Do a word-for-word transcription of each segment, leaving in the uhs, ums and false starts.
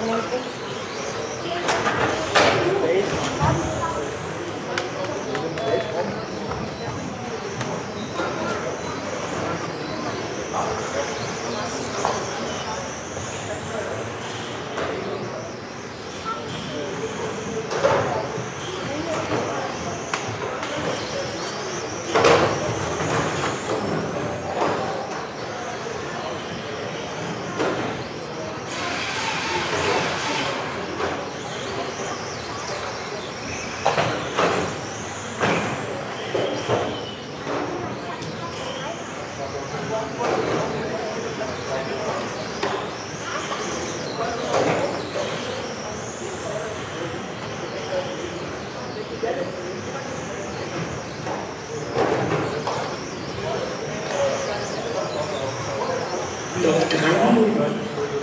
Noch drei Minuten.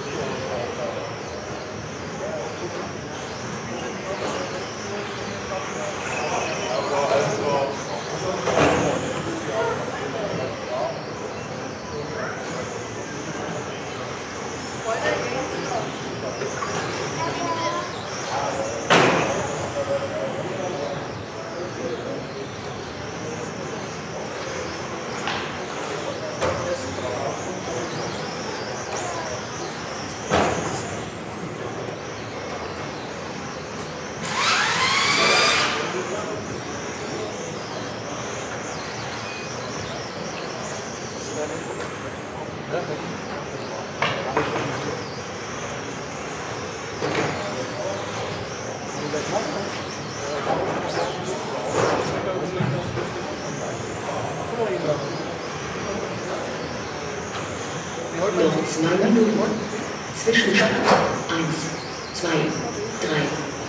Noch zwei Minuten. Zwischenstand eins, zwei, drei.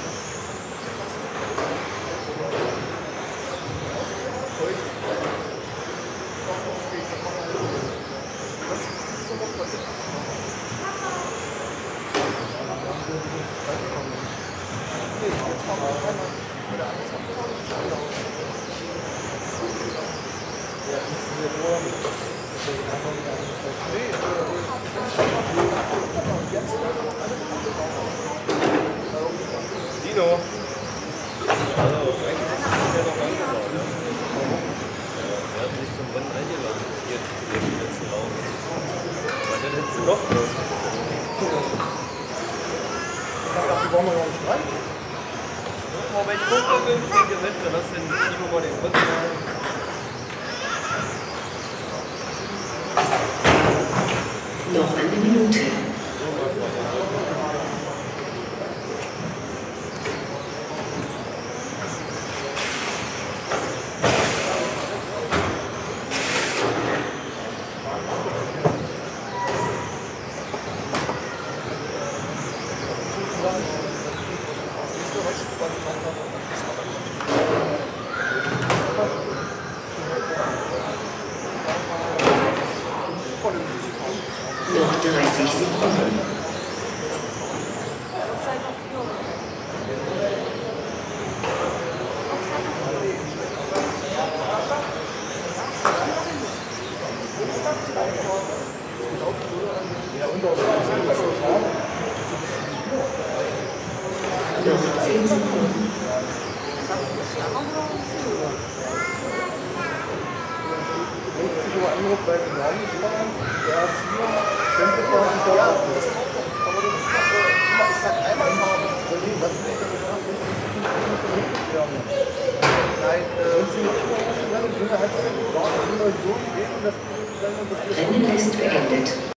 Dino. Hallo, eigentlich ist der noch angesagt. Er hat mich zum Rennen eingeladen. Hier, den letzten Raum. Weil dann hättest du doch los. Ich dachte, die wollen wir noch nicht rein. Aber wenn ich gucke, bin ich gewinnt, dann hast du den Timo mal den Rücken. Noch eine Minute. Noch dreißig Sekunden. Noch zehn Sekunden. Anruf bei den Landesbahn, der ist hier, könnte man sich da auch das aber das ist immer, ich kann einmal fahren. Was ist denn das? Nein, wenn Sie nicht mehr was lernen, dann hat es immer so gegeben, dass Rennen ist beendet.